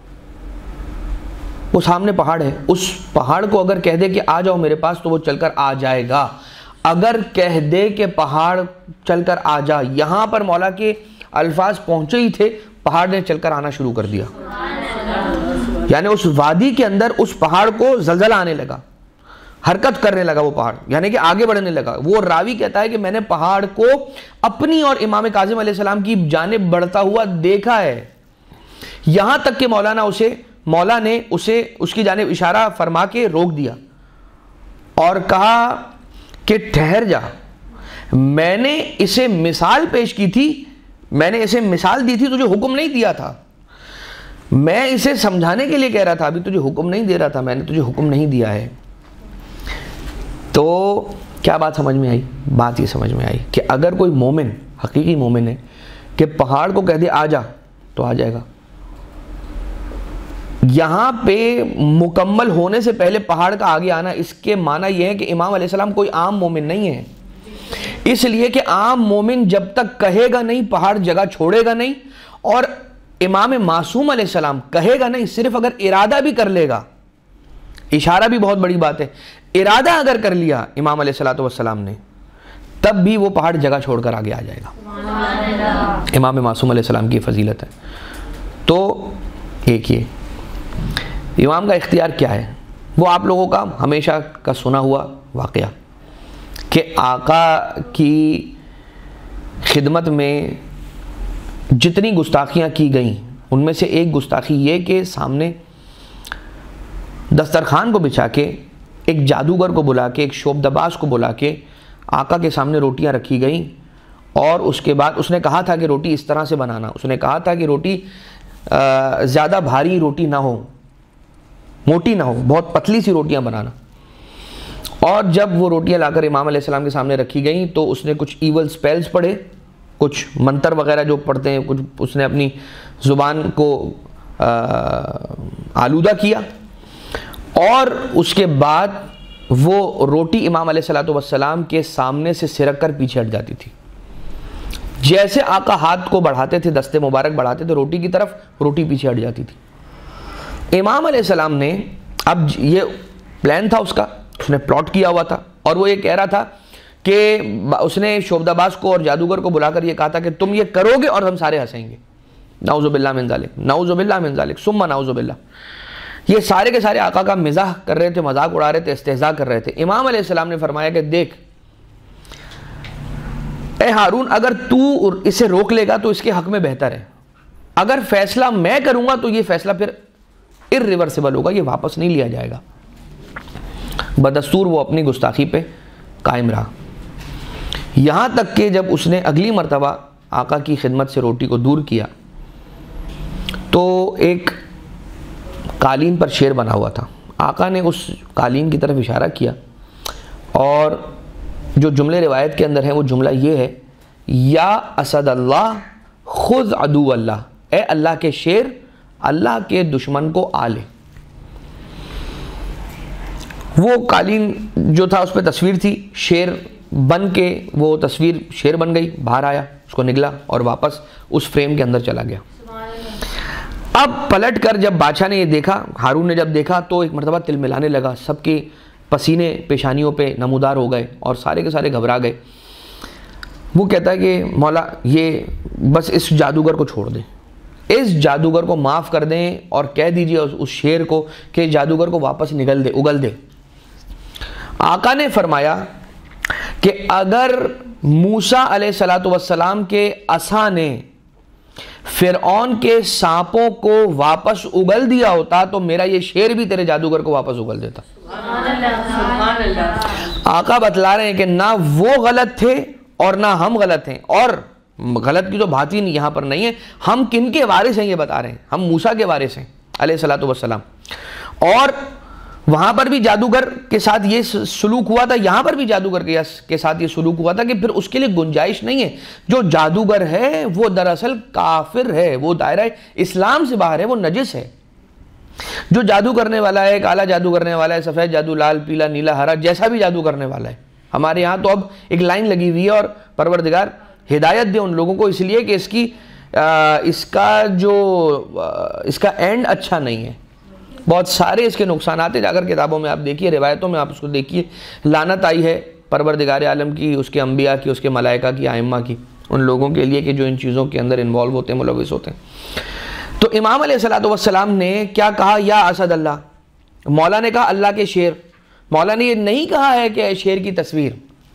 وہ سامنے پہاڑ ہے، اس پہاڑ کو اگر کہہ دے کہ آ جاؤ میرے پاس تو وہ چل کر آ جائے گا۔ اگر کہہ دے کہ پہاڑ چل کر آ جا، یہاں پر مولا کے الفاظ پہنچے ہی تھے، پہاڑ نے چل کر آنا شروع کر دیا، یعنی اس وادی کے اندر اس پہاڑ کو زلزلہ آنے لگا، حرکت کرنے لگا وہ پہاڑ، یعنی کہ آگے بڑھنے لگا. وہ راوی کہتا ہے کہ میں نے پہاڑ کو اپنی اور امام کاظم علیہ السلام کی جانب بڑھتا ہوا دیکھا ہے، یہاں تک کہ مولا نے اسے اس کی جانب اشارہ فرما کے روک دیا اور کہا کہ ٹھہر جا، میں نے اسے مثال پیش کی تھی، میں نے اسے مثال دی تھی، تجھے حکم نہیں دیا تھا، میں اسے سمجھانے کے لیے کہہ رہا تھا، ابھی تجھے حکم نہیں دے رہا تھا، میں نے تجھے حکم نہیں دیا ہے. تو کیا بات سمجھ میں آئی؟ بات یہ سمجھ میں آئی کہ اگر کوئی مومن، حقیقی مومن ہے، کہ پہاڑ کو کہہ دے آ جا تو آ جائے گا. یہاں پہ مکمل ہونے سے پہلے پہاڑ کا آگے آنا، اس کے معنی یہ ہے کہ امام علیہ السلام کوئی عام مومن نہیں ہے، اس لیے کہ عام مومن جب تک کہے گا نہیں پہاڑ جگہ چھوڑے گا نہیں، اور امام معصوم علیہ السلام کہے گا نہیں، صرف اگر ارادہ بھی کر لے گا، اشارہ بھی بہت بڑی بات ہے، ارادہ اگر کر لیا امام علیہ السلام نے، تب بھی وہ پہاڑ جگہ چھوڑ کر آگے آ جائے گا. امام معصوم علیہ السلام کی فضیلت ہے. تو ایک یہ امام کا اختیار کیا ہے، وہ آپ لوگوں کا ہمیشہ کا سنا ہوا واقعہ کہ آقا کی خدمت میں جتنی گستاخیاں کی گئیں ان میں سے ایک گستاخی یہ کہ سامنے دسترخوان کو بچھا کے ایک جادوگر کو بلا کے، ایک شوبدباز کو بلا کے آقا کے سامنے روٹیاں رکھی گئیں، اور اس کے بعد اس نے کہا تھا کہ روٹی اس طرح سے بنانا، اس نے کہا تھا کہ روٹی زیادہ بھاری روٹی نہ ہو، موٹی نہ ہو، بہت پتلی سی روٹیاں بنانا. اور جب وہ روٹیاں لا کر امام علیہ السلام کے سامنے رکھی گئیں تو اس نے کچھ ایول سپیلز پڑھے، کچھ منتر وغیرہ جو پڑھتے ہیں، کچھ اس نے اپنی زبان کو آلودہ کیا، اور اس کے بعد وہ روٹی امام علیہ السلام کے سامنے سے سرک کر پیچھے ہٹ جاتی تھی. جیسے آقا ہاتھ کو بڑھاتے تھے، دستے مبارک بڑھاتے تھے روٹی کی طرف، روٹی پیچھے ہٹ جاتی تھی. امام علیہ السلام نے، اب یہ پلان تھا اس کا، اس نے پلاٹ کیا ہوا تھا، اور وہ یہ کہہ رہا تھا کہ اس نے شوبدباز کو اور جادوگر کو بلا کر یہ کہا تھا کہ تم یہ کرو گے اور ہم سارے ہنسیں گے. نعوذ باللہ من ذالک، نعوذ باللہ من ذالک، ثم نعوذ باللہ. یہ سارے کے سارے آقا کا مزاح کر رہے تھے، مذاق اڑا رہے تھے، استہزاء کر رہے تھے. امام علیہ السلام نے فرمایا کہ دیکھ اے ہارون، اگر تو اسے روک لے گا تو اس کے حق میں بہتر ہے، اگر فیصلہ میں کروں گا تو یہ فیصلہ پھر irreversible ہوگا، یہ واپس نہیں لیا جائے گا. بدستور وہ اپنی گستاخی پہ قائم رہا، یہاں تک کہ جب اس نے اگلی مرتبہ آقا کی خدمت سے روٹی کو دور کیا تو ایک قالین پر شیر بنا ہوا تھا. آقا نے اس قالین کی طرف اشارہ کیا، اور جو جملے روایت کے اندر ہیں وہ جملہ یہ ہے، یا اسد اللہ خذ عدو اللہ، اے اللہ کے شیر، اللہ کے دشمن کو آ لے. وہ قالین جو تھا اس پہ تصویر تھی، شیر بن کے وہ تصویر شیر بن گئی، باہر آیا، اس کو نگلا اور واپس اس فریم کے اندر چلا گیا. اب پلٹ کر جب بادشاہ نے یہ دیکھا، ہارون نے جب دیکھا تو ایک مرتبہ تل ملانے لگا، سب کے پسینے پیشانیوں پہ نمودار ہو گئے اور سارے کے سارے گھبرا گئے. وہ کہتا ہے کہ مولا یہ بس اس جادوگر کو چھوڑ دیں، اس جادوگر کو معاف کر دیں، اور کہہ دیجئے اس شیر کو کہ جادوگر کو واپس اگل دے. آقا نے فرمایا کہ اگر موسیٰ علیہ السلام کے عصا نے فرعون کے سانپوں کو واپس اگل دیا ہوتا تو میرا یہ شیر بھی تیرے جادوگر کو واپس اگل دیتا. سبحان اللہ. آقا بتلا رہے ہیں کہ نہ وہ غلط تھے اور نہ ہم غلط ہیں، اور غلط کی تو بات ہی یہاں پر نہیں ہے. ہم کن کے وارث ہیں یہ بتا رہے ہیں، ہم موسیٰ کے وارث ہیں علیہ السلام. اور وہاں پر بھی جادوگر کے ساتھ یہ سلوک ہوا تھا، یہاں پر بھی جادوگر کے ساتھ یہ سلوک ہوا تھا کہ پھر اس کے لیے گنجائش نہیں ہے. جو جادوگر ہے وہ دراصل کافر ہے، وہ دائرہ اسلام سے باہر ہے، وہ نجس ہے. جو جادو کرنے والا ہے، کالا جادو کرنے والا ہے، سفید جادو، لال پیلا نیلا ہرا، جیسا بھی جادو کرنے والا ہے. ہمارے یہاں تو اب ایک لائن لگی ہوئی ہے، اور پروردگار ہدایت دے ان لوگوں کو، اس لیے کہ اس کا اینڈ اچھا نہیں ہے. بہت سارے اس کے نقصانات ہیں، جا کر کتابوں میں آپ دیکھیے، روایتوں میں آپ اس کو دیکھیے. لعنت آئی ہے پروردگار عالم کی، اس کے انبیاء کی، اس کے ملائکہ کی، ائمہ کی، ان لوگوں کے لیے کہ جو ان چیزوں کے اندر انوالو ہوتے ہیں، ملوث ہوتے ہیں. تو امام علیہ السلام نے کیا کہا؟ یا اسد اللہ. مولا نے کہا اللہ کے شیر. مولا نے یہ نہیں کہا ہے کہ اے شیر کی تصویر.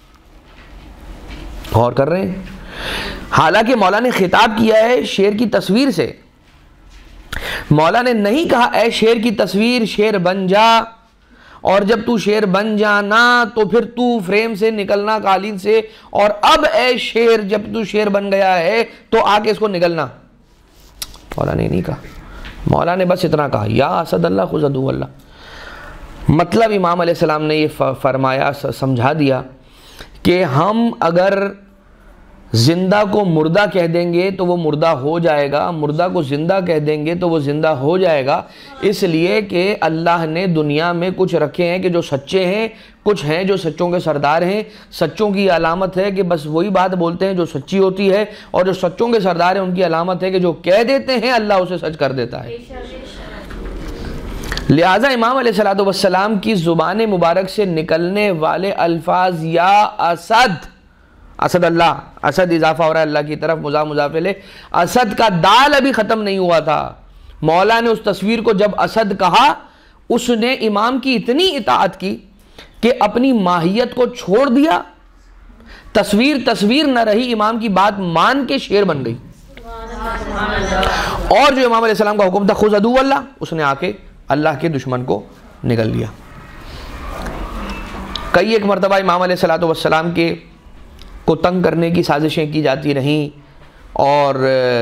غور کر رہے ہیں؟ حالانکہ مولا نے خطاب کیا ہے شیر کی تصویر سے. مولا نے نہیں کہا اے شیر کی تصویر شیر بن جا، اور جب تو شیر بن جانا تو پھر تو فریم سے نکلنا قالین سے، اور اب اے شیر جب تو شیر بن گیا ہے تو آ کے اس کو نکلنا. مولا نے نہیں کہا. مولا نے بس اتنا کہا یا اسد اللہ خذ عدو اللہ. مطلب امام علیہ السلام نے یہ فرمایا، سمجھا دیا کہ ہم اگر زندہ کو مردہ کہہ دیں گے تو وہ مردہ ہو جائے گا، مردہ کو زندہ کہہ دیں گے تو وہ زندہ ہو جائے گا. اس لیے کہ اللہ نے دنیا میں کچھ رکھے ہیں کہ جو سچے ہیں، کچھ ہیں جو سچوں کے سردار ہیں. سچوں کی علامت ہے کہ بس وہی بات بولتے ہیں جو سچی ہوتی ہے، اور جو سچوں کے سردار ہیں ان کی علامت ہے کہ جو کہہ دیتے ہیں اللہ اسے سچ کر دیتا ہے. لہٰذا امام علیہ السلام کی زبان مبارک سے نکلنے والے الفاظ یا اسد، اسد اللہ، اسد اضافہ ہو رہا ہے اللہ کی طرف، مضاف مضاف الیہ، اسد کا دال ابھی ختم نہیں ہوا تھا. مولا نے اس تصویر کو جب اسد کہا، اس نے امام کی اتنی اطاعت کی کہ اپنی ماہیت کو چھوڑ دیا. تصویر نہ رہی، امام کی بات مان کے شیر بن گئی. اور جو امام علیہ السلام کا حکم تھا خذ عدو اللہ، اس نے آ کے اللہ کے دشمن کو نگل لیا. کئی ایک مرتبہ امام علیہ السلام کے کو تنگ کرنے کی سازشیں کی جاتی رہیں، اور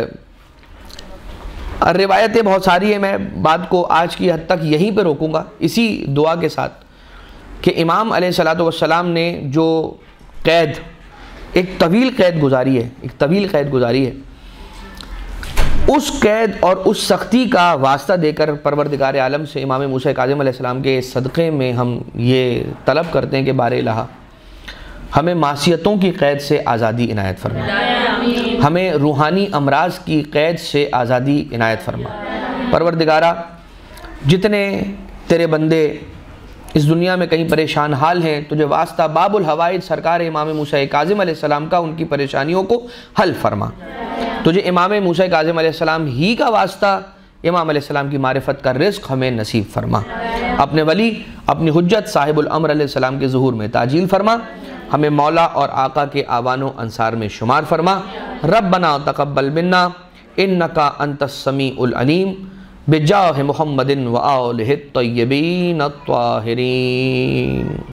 روایتیں بہت ساری ہیں. میں بات کو آج کی حد تک یہیں پہ روکوں گا اسی دعا کے ساتھ کہ امام علیہ السلام نے جو قید، ایک طویل قید گزاری ہے، اس قید اور اس سختی کا واسطہ دے کر پروردگار عالم سے امام موسیٰ کاظم علیہ السلام کے صدقے میں ہم یہ طلب کرتے ہیں کہ بار الہ ہمیں معصیتوں کی قید سے آزادی عنایت فرما، ہمیں روحانی امراض کی قید سے آزادی عنایت فرما. پروردگارہ جتنے تیرے بندے اس دنیا میں کہیں پریشان حال ہیں، تجھے واسطہ باب الحوائج سرکار امام موسیٰ کاظم علیہ السلام کا ان کی پریشانیوں کو حل فرما. تجھے امام موسیٰ کاظم علیہ السلام ہی کا واسطہ امام علیہ السلام کی معرفت کا رزق ہمیں نصیب فرما. اپنے ولی، اپنی حجت صاحب الامر علیہ السلام کے ظہور میں تعجیل فرما. ہمیں مولا اور آقا کے آوان و انصار میں شمار فرما. ربنا تقبل منا انکا انت السمیع العلیم بجاہ محمد و آلہ الطیبین الطاہرین.